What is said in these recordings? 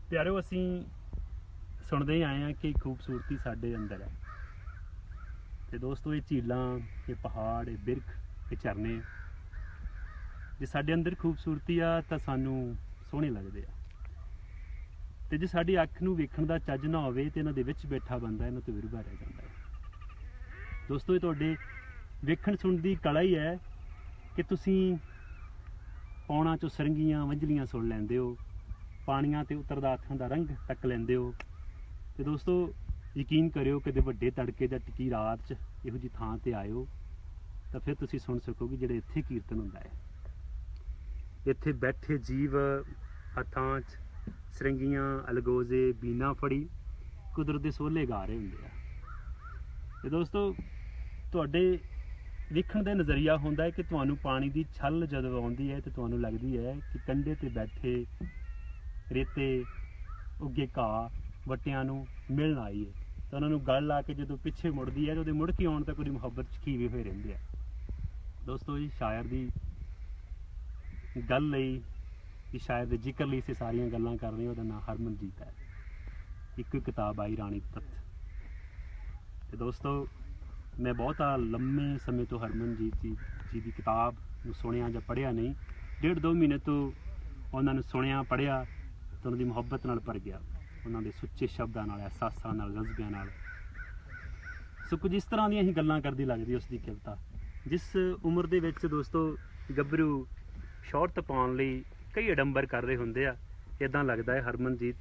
प्यारो असी सुनते ही आए हैं कि खूबसूरती साडे अंदर है। तो दोस्तों ये झीलां, ये पहाड़, ये बिरख, ये झरने जे साडे अंदर खूबसूरती आ तां सानू सोहणे लगदे आ। ते जे साडी अख नूं वेखण दा चज ना होवे ते इन्हां दे विच बैठा बंदा इन्हां तो विरभा रह जांदा है। दोस्तों ये तुहाडे वेखण सुणन दी कला ही है कि तुसीं पौणा चों सरंगियां मंझलियां सुण लैंदे हो, पानियां ते उतरदा अखां दा रंग तक लैंदे हो। ते दोस्तों यकीन करियो कि वड्डे तड़के दा टिकी रात च इहो जी थां ते आयो तां फिर तुसीं सुण सकोगे जिहड़े इत्थे कीर्तन हुंदा है। इत्थे बैठे जीव हत्थां च सरंगियां, अलगोजे, बीना फड़ी कुदरत दे सोले गा रहे हुंदे आ। ते दोस्तों तुहाडे वेखण दा नज़रिया हुंदा है कि तुहानूं पानी दी छल जदों आउंदी है ते तुहानूं लगदी है कि कंढे ते बैठे रेते उगे घाह वट्टियां नूं मिलण आई है। तो उन्होंने गल ला के जो पिछे मुड़ती है तो मुड़ के आने तक वो मुहब्बत छकीवे हुए रहंदे आ। दोस्तों जी शायर की गल लई, शायर के जिक्र लई सारियां गल्लां कर रहे हैं। नाम हरमनजीत है। एक किताब आई राणी तत्त। तो दोस्तों मैं बहुत लम्बे समय तो हरमनजीत जी की किताब सुनिया या पढ़िया नहीं, 1.5-2 महीने तो उन्होंने सुनिया पढ़िया तो उन्होंने मुहब्बत नाल भर गया, उन्होंने सुच्चे शब्दों नाल, एहसासां नाल, जज्बिਆਂ नाल। सो कुछ इस तरह दी ही गल्लां करदी लगदी उसकी कविता। जिस उम्र दे विच दोस्तों गभरू शौहरत पाउण लई कई अडंबर कर रहे हुंदे आ, इदां लगदा है हरमनजीत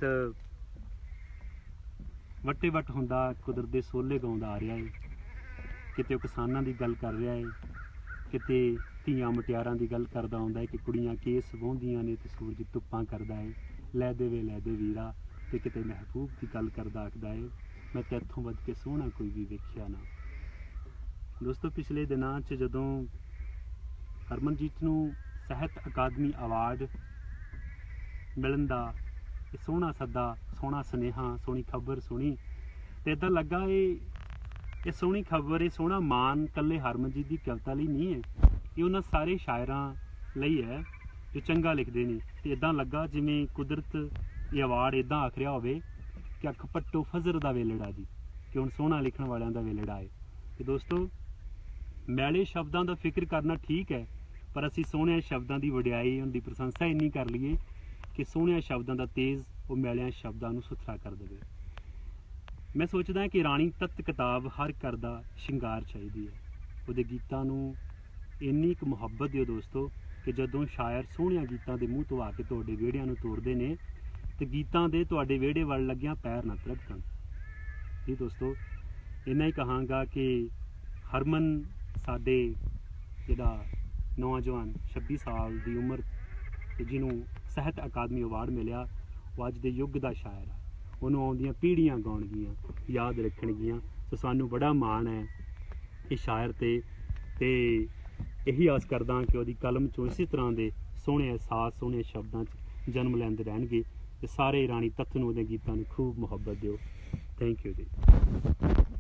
वट्टे वट हुंदा कुदरत दे सोले गाउंदा आ रहा है। किते किसानां दी गल कर रहा है, किते धीआं मुटियारां दी गल करदा हुंदा है कि कुड़ियां केस वाहुंदियां ने ते सूरज धुप्पां करदा है, लै दे वीरा। ते किते महबूब की गल करदा आखदा है, मैं तैथों वध के सोहना कोई भी वेखिया ना। दोस्तों पिछले दिनां च जदों हरमनजीत नूं ਸਾਹਿਤ अकादमी अवार्ड मिलन दा सोहना सद्दा, सोहना सुनेहा, सोहनी खबर सुनी तो इदां लगा ये सोहनी खबर, ये सोहना मान कल्ले हरमनजीत की कविता लई नहीं है, ये उन्हां सारे शायरां लई है जो चंगा लिखते हैं। तो इदां लगा जिवें कुदरत ये अवार्ड इदां आख रहा होवे कि अख पट्टो फजर दा वेलड़ा जी, कि हुण सोहना लिखण वालियां दा वेलड़ा है। तो दोस्तों मैले शब्दां दा फिक्र करना ठीक है, पर असी सोहने शब्दों की वडियाई, उनकी प्रशंसा इन्नी कर लीए कि सोहने शब्दों का तेज़ वो मैलिया शब्दों को सुथरा कर दे। मैं सोचदा कि राणी तत्त किताब हर घर का श्रृंगार चाहिए है। वो गीतों को इन्नी क मुहब्बत दिओ दोस्तों कि जदों शायर सोहने गीतों के मूँह धवा के तुहाडे विहड़ियां नूं तोड़दे ने तो गीतों के तुहाडे विहड़े वल लग्गियां पैर ना तिलकण। जी दोस्तों इन्ना ही कहांगा कि हरमन साडे जिहड़ा नौजवान 26 साल की उम्र जिन्हों ਸਾਹਿਤ अकादमी अवार्ड मिलिया, वो अज के युग का शायर आ, उन्होंने आउंदियां पीढ़ियां गाउणगियां, याद रखणगियां। तो सानू बड़ा माण है इस शायर ते यही आस करदा कि वह कलम चों इसी तरह के सोहने एहसास, सोहने शब्दों जन्म लैंदे रहणगे। ते सारे राणी तत्त नूं उहदे गीतां नूं खूब मुहब्बत दिओ। Thank you ji.